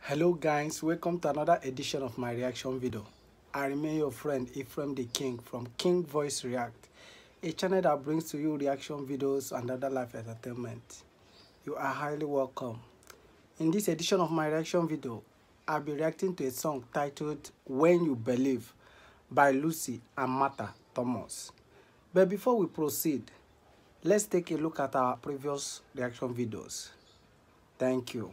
Hello guys, welcome to another edition of my reaction video. I remain your friend Ephraim the King from King Voice React, a channel that brings to you reaction videos and other life entertainment. You are highly welcome. In this edition of my reaction video, I'll be reacting to a song titled When You Believe by Lucy and Martha Thomas. But before we proceed, let's take a look at our previous reaction videos. Thank you.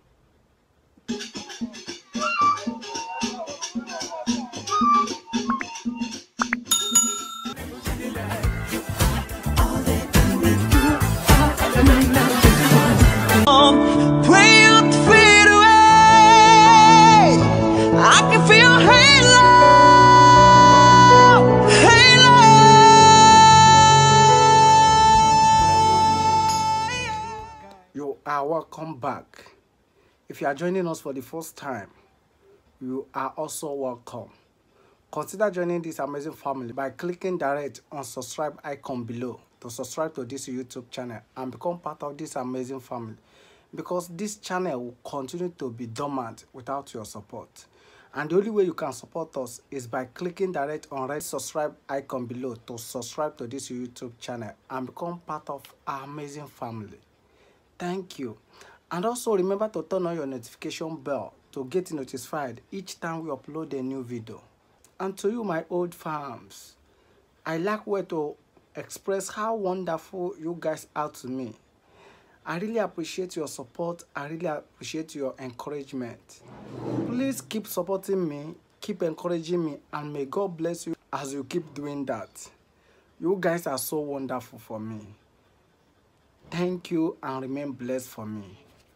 You are welcome back. If you are joining us for the first time, you are also welcome. Consider joining this amazing family by clicking direct on subscribe icon below to subscribe to this YouTube channel and become part of this amazing family, because this channel will continue to be dormant without your support. And the only way you can support us is by clicking direct on red subscribe icon below to subscribe to this YouTube channel and become part of our amazing family. Thank you. And also remember to turn on your notification bell to get notified each time we upload a new video. And to you, my old fans, I lack way to express how wonderful you guys are to me. I really appreciate your support. I really appreciate your encouragement. Please keep supporting me, keep encouraging me, and may God bless you as you keep doing that. You guys are so wonderful for me. Thank you and remain blessed for me.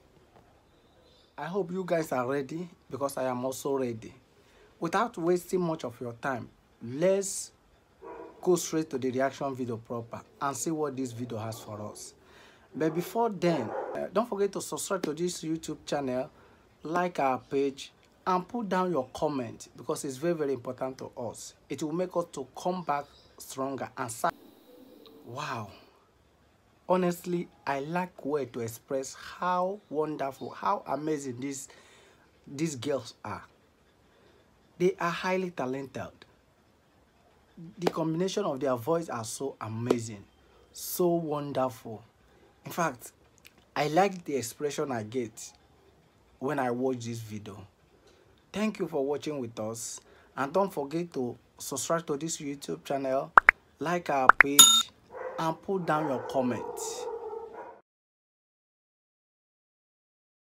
I hope you guys are ready, because I am also ready. Without wasting much of your time, let's go straight to the reaction video proper and see what this video has for us. But before then, don't forget to subscribe to this YouTube channel, like our page, and put down your comment, because it's very, very important to us. It will make us to come back stronger and wow. Honestly, I lack way to express how wonderful, how amazing these girls are. They are highly talented. The combination of their voice are so amazing, so wonderful. In fact, I like the expression I get when I watch this video. Thank you for watching with us, and don't forget to subscribe to this YouTube channel, like our page, and put down your comments.